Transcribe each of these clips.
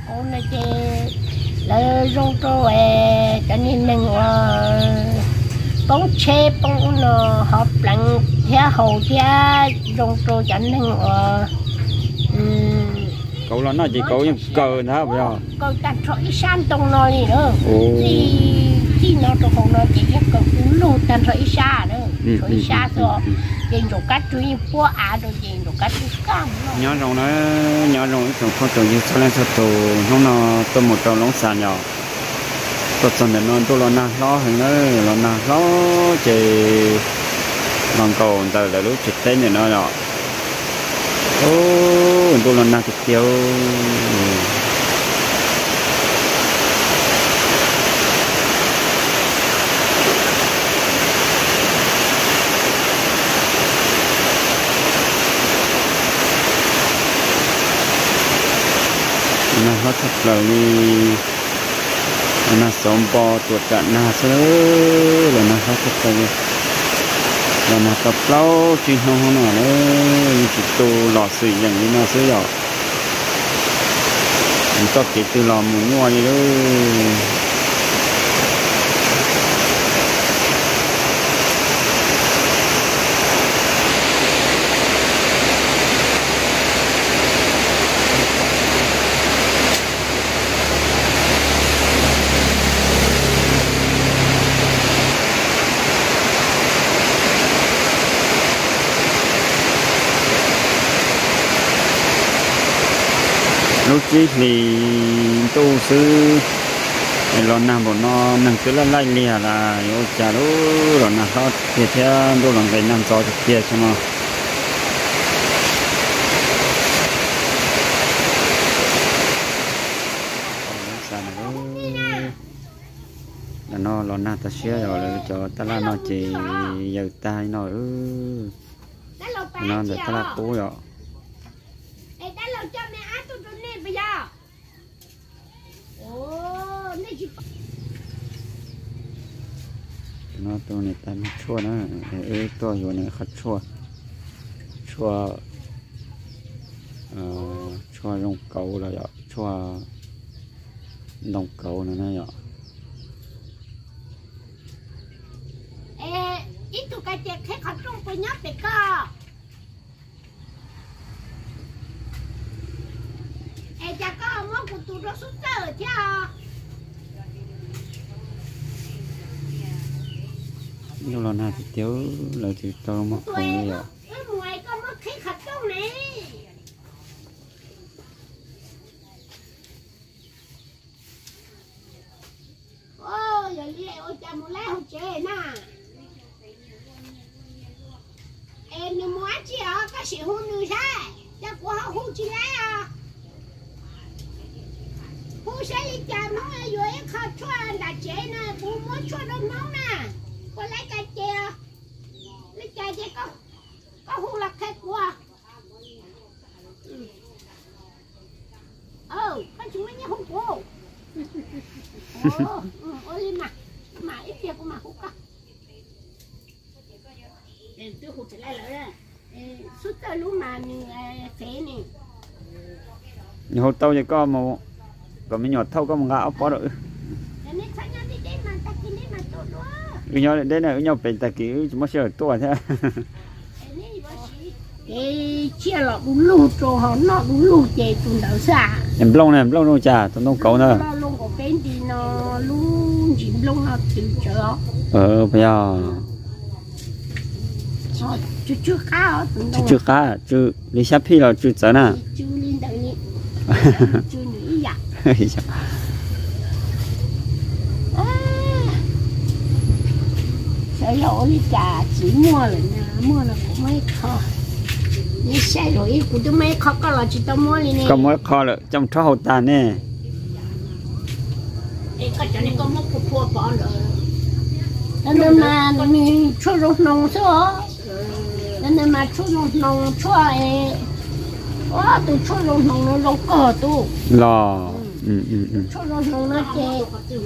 cô này chị là rong trâu cho nên mình bóng xe bóng nó họp lặng theo hậu theo rong trâu cho nên cậu là nó chỉ cậu những cờ nữa bây giờ cậu đặt sỏi san tông nó đi nữa thì nó trong phòng nó chỉ biết cậu luôn đặt sỏi sa nữa sỏi sa rồi trên đồ cắt chuối búa rồi trên đồ cắt cam nhỏ rồng nó nhỏ rồng cũng không trồng như sau lên sau tổ không nó tôi một trồng lóng xà nhỏ tôi chọn để non tôi lo hình nữa lo chỉ bằng cầu từ là lúc trực tên này nó nhỏ tôi lo na thịt tiêu na hết thật là đi na sống bò tuột cạn na sớ là na hết thật là đi là na tập lâu chỉ không nào nữa chỉ tu lò xìอย่างนี้na sớ nhỏ mình cho chỉ từ lò muốn mua gì đó lúc trước thì tu sư lo nam bọn nó nâng cứ là lại lìa là yêu cha đó rồi là họ thì theo đôi lần cái năm cho thực kia cho nó là nó lo na ta xé rồi là cho ta là nó chỉ giờ ta nó nó để ta là cố rồi nóตัวนี้แต่ไม่ชั่วนะตัวอยู่ในขัดชั่วลงเกาเลยอ่ะชั่วลงเกานั่นอ่ะ ít tụi cái chết hếtขัดลงไปnhấp để co cha có món của tụi nó xuất tờ chứ lúc nào nào thì thiếu là thì tôi mất không bây giờ ngoài có mất khí khát trong này ôi giờ đi ôi cha một lát không chơi nè em đi mua chi à cái gì hôn nữ sai cha của họ hôn chi lấy à hôn sẽ đi cha nó rồi em khát cho anh đã chơi nè bố muốn cho nó nóng nè có lấy cái chè lấy chè chứ có hú lạc hết quá có chúng nó nhớ hú cô ôi lên mà ít tiền của mà hú cả tôi hú trở lại rồi suốt tới lúc mà phế này nhiều hồ tàu thì có một còn mấy nhỏ thâu có một gạo có được nhau đây này nhau phải ta kiểu chúng nó sẽ tua thế cái chia lọ đúng lù cho họ nó đúng lù chè tụi đỡ xa em lông đâu trà tụi nó cậu nữa lông của cái thì nó luôn chìm lông nó chìm chở bây giờ chưa cá chưa cá chưa đi xếp phi là chưa chở nè chưa lên đợi nhỉ chưa nghĩ dạ sợ lỗi trà chỉ mua là mua là cũng mấy kho đi sai rồi cũng tôi mấy kho có là chỉ tao mua đi nè có mấy kho là trong thó hậu tàn nè có cho nên có một cục phô bỏ rồi nên mà mình cho rau nông số nên mà cho rau nông cho tôi cho rau nông nó rau cỏ tôi lò cho rau nông nó chè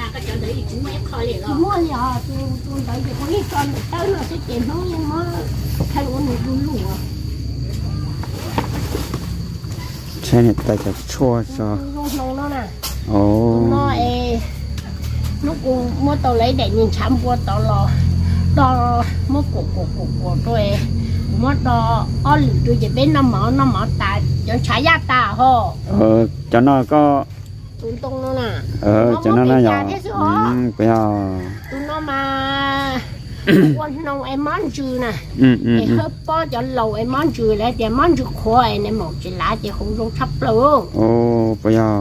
mua gì à tôi đợi được mấy con tới nó sẽ chèn nó nhưng mà thay đổi một luôn à ใช่เนี่ยแต่จะชั่วcho rau nông nó nè nó nó cũng mua tàu lấy để nhìn chăm qua tàu lò đo mua của tôi mua đo ở lì tôi chỉ biết nó mở ta cho trái giá ta ho cho nó có tụi tung nó nè cho nó nhỏ bây giờ tụi nó mà quan nông em món chư nè để hấp bó cho lầu em món chư lại để món chư khoai này một chỉ lá chỉ không dùng thấp luôn bây giờ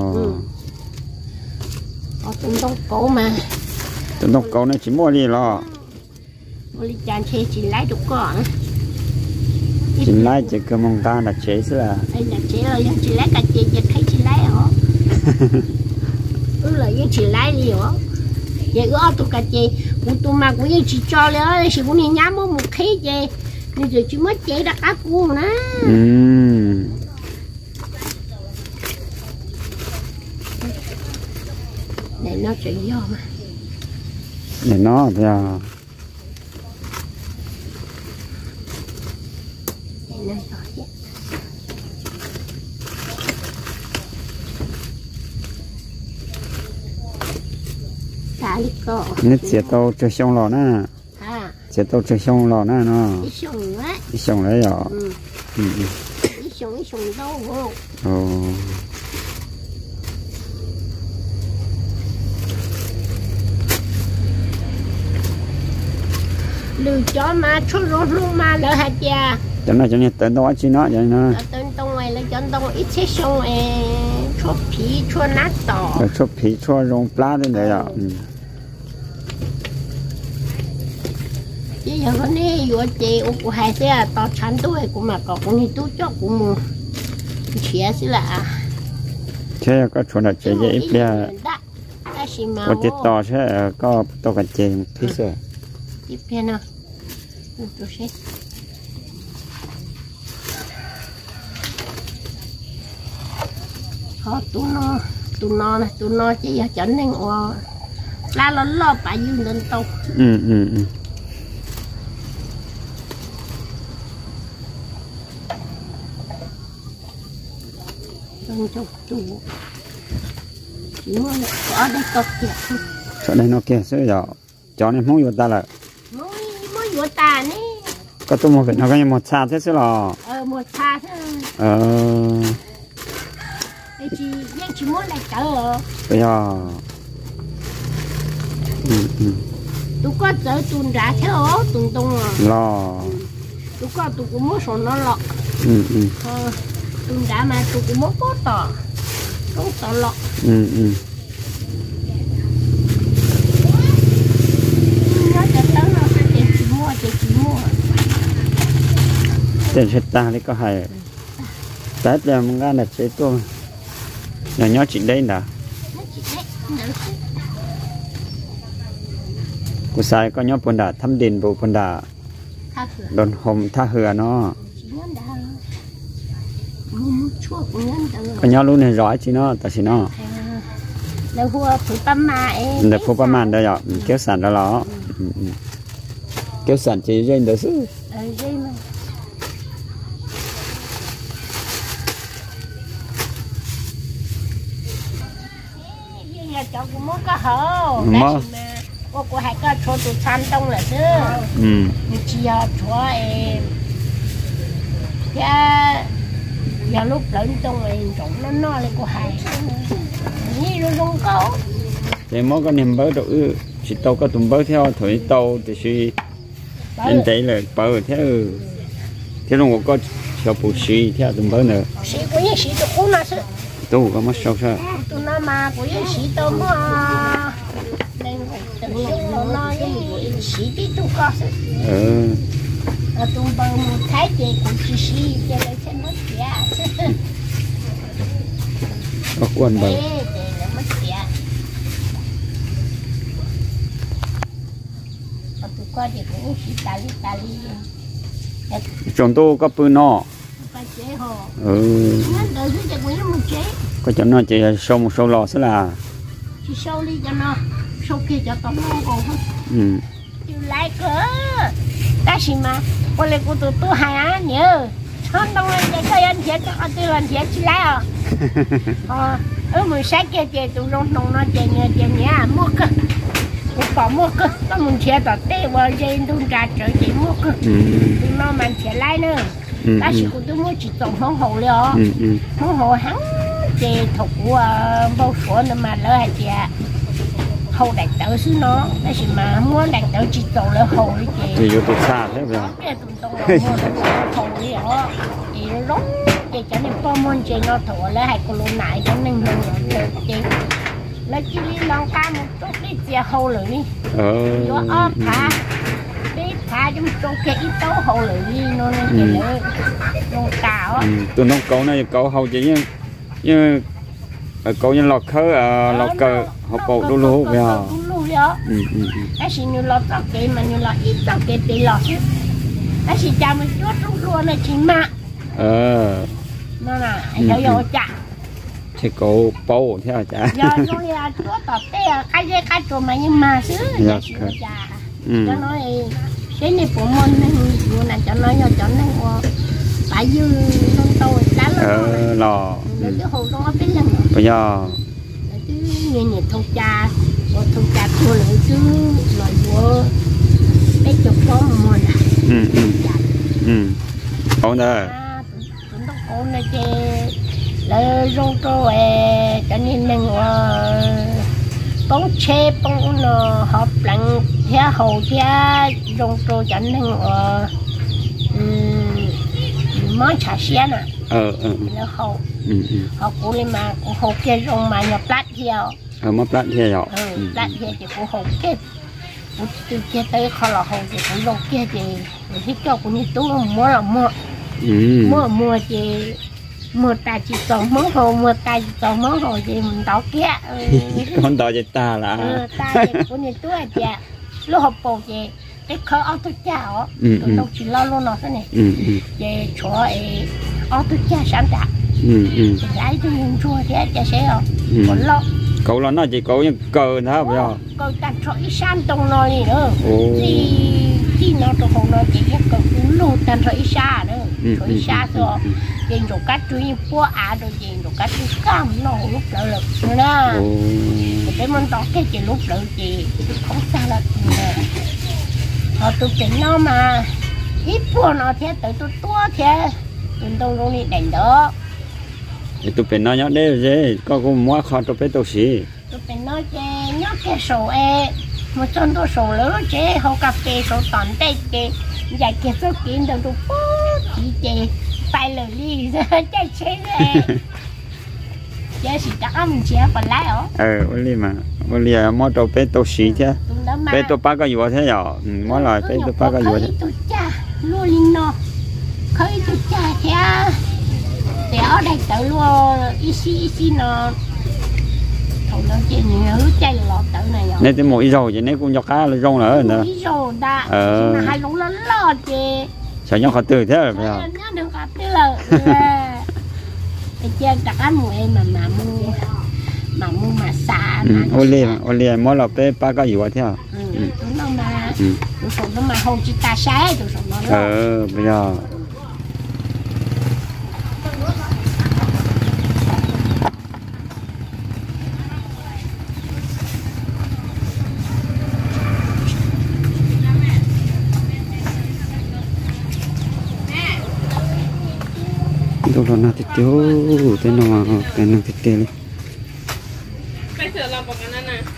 tụi tung cổ mà tụi tung cổ nó chỉ mua đi lo mua đi chán chế chỉ lấy được có chỉ lấy chỉ cái mông ta là chế chứ là là chế rồi chỉ lấy cả chế chỉ thấy chỉ lấy hả là những chỉ lấy đi hả vậy có tụi cả chế tụi mà cũng như chỉ cho lấy chỉ cũng như nhám một khí chế bây giờ chỉ mất chế đã cá cua nè để nó chuyện do mà để nó bây giờ nít sẽ tàu chơi xong lò nè sẽ tàu chơi xong lò nè nó đi xong đấy rồi đi xong đâu lừa chó mà chút luôn mà lỡ hạt cha cho nên tên đó chỉ nó vậy nó tên tông này là chân tông ít chế xong chua phí chua nát tỏ chua phí chua rong plá đến đây rồi bây giờ con này vừa chị của hai xe to chắn tôi cũng mà có con này tôi cho cũng mua chia xí là thế có chỗ nào chơi vậy bây giờ có tiết to thế có to cả chơi một tí rồi tiếp theo nào tôi sẽ họ tụi nó chỉ giờ chỉnh nên la lo phải dương lên tàu chú chỉ muốn ở đây cột kìa chỗ đây nó kìa sữa giờ chó này muốn vô ta là muốn vô ta nè có tôi một việc nó có như một xa thế chứ là một xa thế chỉ muốn lại chở bây giờ tôi có chở tuần ra thế ó tuần tung à lo tôi có tôi cũng muốn số nó lọ tuần ra mà tôi cũng muốn có tỏ không tỏ lọ nó chở tới nó chỉ mua tiền hết ta đấy có hay tết là mình ăn là chế tôi nhỏ chị đây nè cô sai có nhóm bồn đà thăm đền bộ bồn đà đồn hồng tha hừa nó có nhóm luôn này rõ chứ nó ta chỉ nó là hùa phụ băm mà là phụ băm màn đây rồi kéo sản đó ló kéo sản chỉ riêng được chứ cháu cũng muốn có hổ cô hay có cho tụi san đông là chứ chỉ cho em giờ lúc lớn trong này trộn nó no lên cô hay như nó không có thì mỗi cái niềm bơ độ chỉ tàu có tụm bơ theo thổi tàu thì suy anh thấy là bơ theo thế nó có cho phụ sĩ theo tụm bơ nữa sĩ của những sĩ tụi cô nó chứ tu có mất sâu sao tụi nó mà của những sĩ tôm hoa nên tự nhiên nó với sĩ tí tụi có chứ tụi bơ một thái chị cũng chỉ sĩ cho nên sẽ mất giá có quần bơ qua thì cũng chỉ tali chồng tôi có bự nọ có cho nó chỉ sâu một sâu lò sẽ là chỉ sâu đi cho nó sâu kia cho tao ngon còn hơn lại cỡ ta xí mà con lấy của tôi hai anh nhớ không đâu anh để coi anh chết cho anh tôi làm chết chỉ lại mình sáng kia chơi tụi rong nông nó chơi nhà mua cơ bỏ mua cơ nó mình chơi tọt tê vào chơi tụi ra chơi chơi mua cơ tụi nó mình chơi lại nữa ta chỉ có tụi mua chỉ trồng phong hồ liền phong hồ hắn chơi thuộc của bao số nữa mà lỡ hay chơi hậu đại tử xứ nó chỉ mà mua đại tử chỉ trồng là hồ đi chơi thì vô tụi xa thế bây giờ cái tụi tông mua hồ đi đó thì nó chơi cho nên con muốn chơi nó thua lấy hai con lúa nại cho nên hơn rồi chơi lấy chỉ lòng cam một chút đi chơi hồ lưỡi đi vô ốp thả đi thả trong trong cái ít tấu hồ lưỡi đi nó nên chơi lưỡi lòng cào tụi nó cậu này cậu hậu chỉ như cậu như lọt khơi lọt cờ họ cậu đu lú bây giờ cái gì như lọt tao kệ mà như lọt ít tao kệ thì lọt chứ cái gì chả mình chút lúc luôn này chỉ mà nó là anh vô chả thì cậu bầu theo chả giờ nó là chúa tọt té cái chỗ mà nhưng mà xứ chả cho nói cái này của môn nên là cho nó cho nó phải dư con tôi đá lò cái hồ đó biết lần bây giờ chứ như thâu cha thua lại chứ loại của cái chục có một ổn đó tụi nó ổn là chơi là rong trâu cho nên mình bóng chê bóng nó họp lặng theo hồ theo rong trâu cho nên món chả xe nè là hồ họ cũng lên mà hồ kia rong mà nhập lát theo mà lát theo lát theo thì cũng hồ kia từ kia tới kho là hồ thì cũng rong kia thì thích cho cũng như tú mua là mua thì mua ta chỉ còn món hồ mua ta chỉ còn món hồ thì mình tao kia con tao chỉ ta là ta thì cũng như tú à chị lúc học bổ thì cái khởi ao tôi chào tụi nó chỉ lo luôn nó thế này về chỗ ao tôi cha sáng tạo lấy tôi dùng chua thế cha sẽ còn lo cậu lo nó chỉ cậu như cờ đó bây giờ cậu ta cho ít san trong nó đi nữa thì nó trong hồ nó chỉ cái cậu luôn ta cho ít sa nữa cho ít sa rồi thì rồi cách chú ý bố rồi thì rồi cách chú cam nó lúc lợi lực nữa đó để mình tỏ cái gì lúc lợi gì không sao là họ tụi nó mà ít bữa nó thế tự tôi tua thế tụi luôn đi đánh đó tụi nó nhớ đấy rồi có mua kho tụi tôi xí tụi nó chơi nhớ cái sổ một chân tôi sổ lớn chơi họ cà phê sổ tòn tây chơi giải cái số kiến được tụi chỉ chơi tay lười đi chơi chơi rồi chơi chỉ chắc mình chơi còn lái hả วันนี้มอตัวเป็นตัวสีใช่เป็นตัวปลาก็อยู่ใช่หรอมอลอยเป็นตัวปลาก็อยู่ใช่ตัวจ้าลูลินเนาะเคยตัวจ้าแค่แต่เอาได้ตัวลูอีซีเนาะthầu nó chơi nhiều chơi lọt tự này rồi nên cái mũi rồi vậy nên cũng cho cá là rong nữa nữa mũi rồi đã mà hai lũ lớn lo chơi sợ nhau khó từ thế rồi phải không nhớ được khó từ là cái chơi đặt ăn mũi mà mua mà xả ô lê mỗi lần bé ba cái gì vậy theo tụi nó mà hôn chỉ ta sáng tụi nó bây giờ tôi lo na thịt tiêu thế nào cái năng thịt tiêu đi ไปเสือเราบอกกันนั่นน่ะ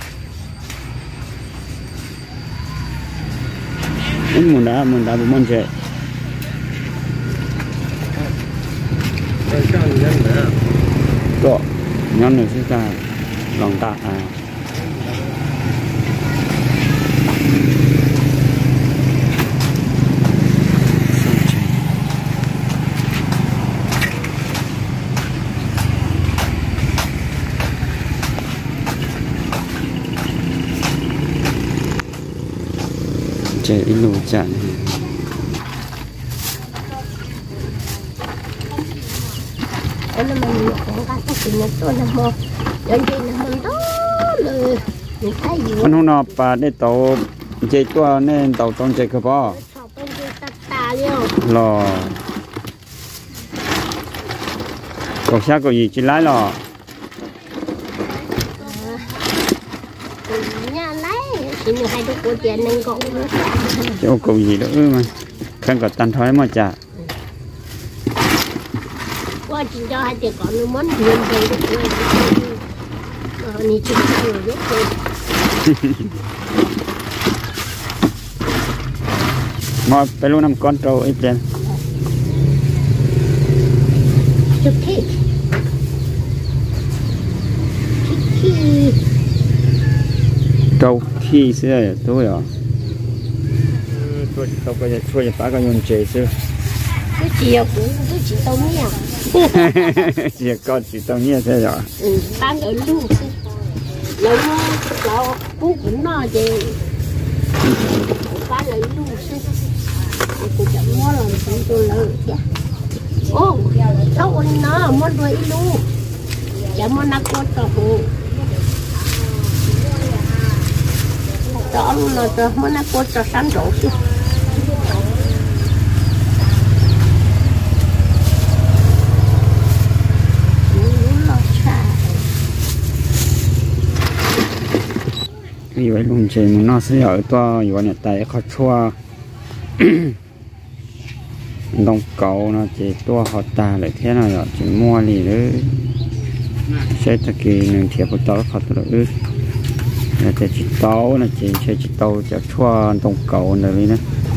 muốn đá bún món chè có nhón này sẽ ra lòng tạ chè ít lù chả này nó mình cũng có cái gì nữa tôi làm một đơn vị là mình đó rồi mình thấy gì con nó bà để tàu chè chua nên tàu tôm chè cơ bò lò có sao có gì chỉ lái lò nhà lấy thì mình hay được của tiền nên cũng chỗ cầu gì đó mà khăn có tan thoái mà chả qua chỉ cho hai tiền còn nó muốn tiền về được rồi nị chỉ rồi biết rồi màไปรู้น้ำก้อนโตอีกเดือน chụp thích thích โตขี้เสื้อตัวเหรอตัวเขาก็จะช่วยป้าก็ยนเจซื้อ cái chiều cũng cái chỉ tao nhỉ เจียก้อนสีตรงนี้ใช่เหรอ bán ở luôn lấy nó cũng nó gì bán ở luôn cũng chẳng mua là chúng tôi lợi chứ ô đâu ơi nó mua đuổi luôn chẳng mua nắp cốt tao cũng đó là tao mua nắp cốt tao sáng rổ chứ vì vậy luôn chỉ muốn nó sẽ ở to vì vậy này tại khó chua đông cầu nó chỉ to họ ta lại thế nào rồi chỉ mua gì nữa sẽ thật kỳ nên thiệp vào tàu khó tàu ư là chỉ tàu là chỉ tàu cho chua đông cầu này đi nữa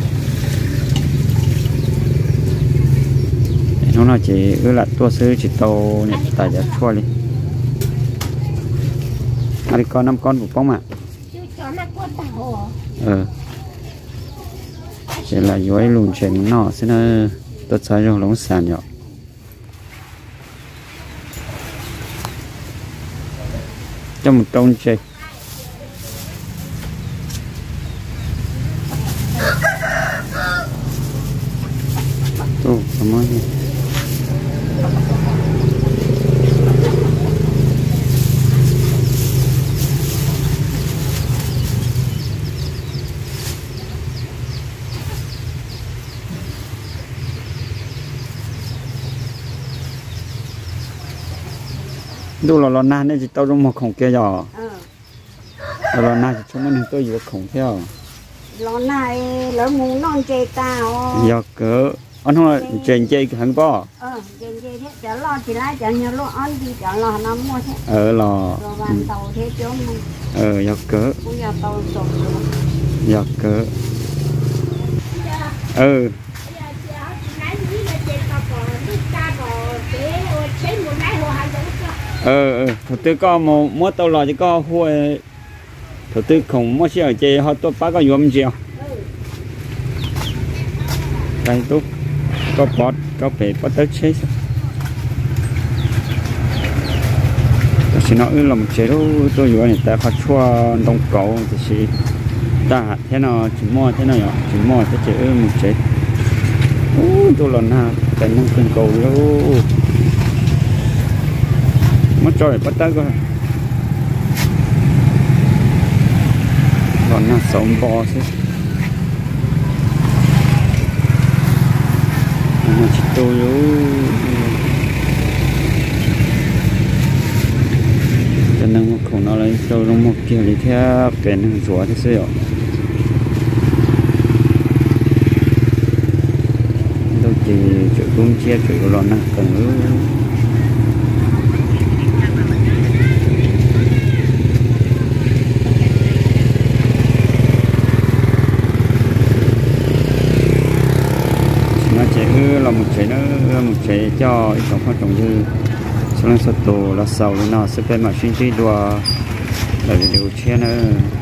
nó chỉ ư là tua sư chỉ tàu này tại cho chua đi đi con 5 con của bóng ạ chỉ là dưới lùn trên nọ sẽ là tốt sai trong lông sàn nhỏ trong một trông chơi tô cảm ơnดูเรานานเนี่ยจะต้องลงมาของแกย่อเรานานจะช่วยมันตัวอยู่ของแกเรานายเราหมูนอนเจตาย่อเก๋ออันนั้นเจนเจหันป่อเจนเจthếจะรอทีไรจะเนี่ยรออันที่จะรอน้ำมัวthế รอวันเตาเทจ้องย่อเก๋ออย่าเตาสดย่อเก๋อthủ tư có một mỗi tàu lò chỉ có huôi thủ tư không mỗi xe ở chơi họ tôi bắt có yếm chiều đây tốt có bọt có bể bắt tới chết chỉ nói là một chế độ tôi vừa này ta phát chua đông cầu thì chỉ ta thế nào chỉ mua thế nào nhở chỉ mua cái chế một chế tôi lần nào tại năng cân cầu đâu mất rồi bắt tay coi còn là sống bò chứ mà chỉ tôi cho nên không nó lấy sâu trong một kiểu đi theo bền hàng rùa thế xíu đâu chỉ chịu cũng chia chịu lon nè cần là một chế cho ít trong trồng dư số lượng số tổ là sầu nó sẽ phải mà suy đùa là điều chia nữa